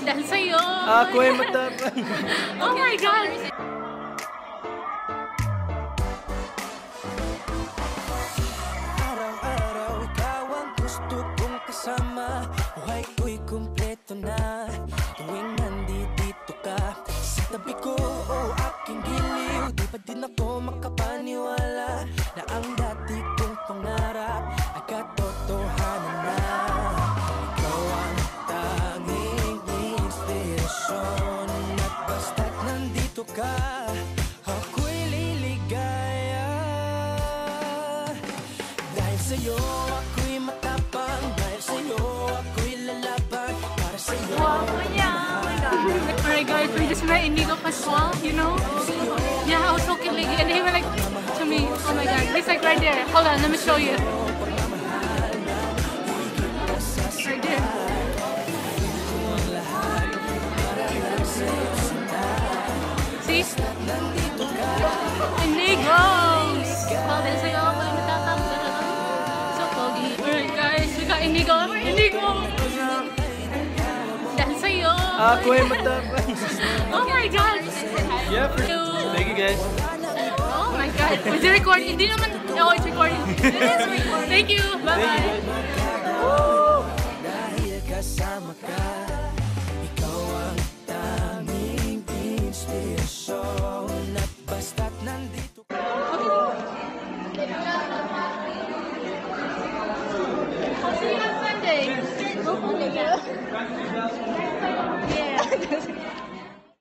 Dahil sa'yo. Ako ay matapang. Oh my God! Araw-araw ikaw ang gusto kong kasama. Buhay ko'y kumpleto na tuwing nandito ka sa tabi ko o aking giliw. Di pa din ako makapaniwala na ang dati kong pangarap ay katotohanan na. Ikaw ang tanging inspirasyon at basta't nandito ka, ako'y liligaya. Dahil sa'yo ako'y matapang, dahil sa'yo ako'y lalaban, para sa'yo. Wow, yeah, oh my God. Alright guys, we just met Inigo Pascual, you know? Yeah, I was so Kiligss, and he went like to me, oh my God, he's like right there. Hold on, let me show you. Right there. See? Inigos! Well, there's like all the matapang. So pogi. Alright guys, we got Inigo. Inigo! Dahil sa'yo. Ako ay matapang. Oh my God! Yeah, for sure. Thank you guys. Oh my God! Is it recording? Hindi naman. Oh, it's recording. It is recording. Thank you. Bye-bye. Dahil kasama ka, ikaw ang tanging inspirasyon.